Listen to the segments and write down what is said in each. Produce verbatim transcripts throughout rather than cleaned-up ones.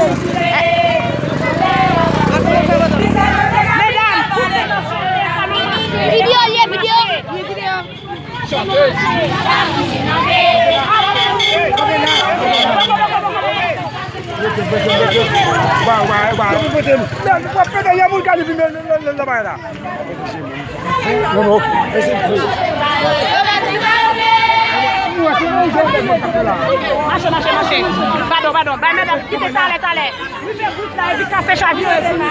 Vidéo, lié, vidéo. Waaw waaw waaw bu ko dem bu fekkee yaa mun kali bi la la bay la non non c'est fou Marche, marche, marche. Pardon, pardon. Bah, madame, quittez, allez, allez. Vous faites route là, et puis café chargé.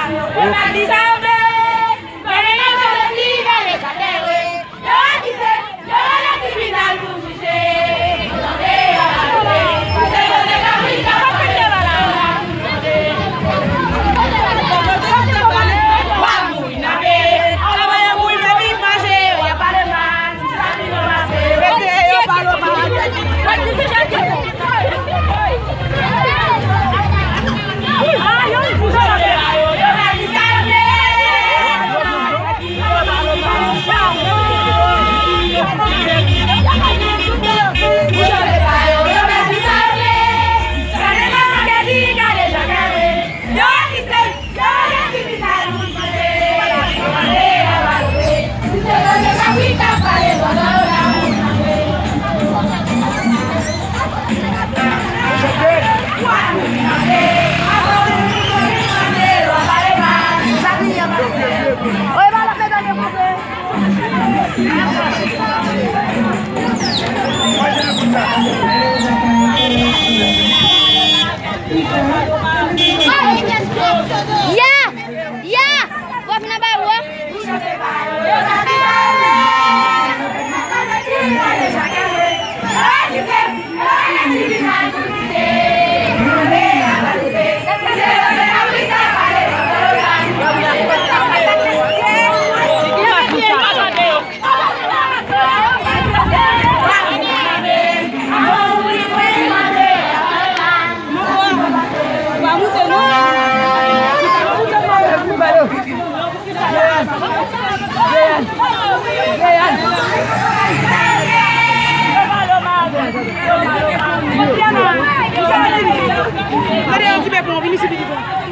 Ya, ya, wah kenapa wah? Allez, on qui met bon, venez ici,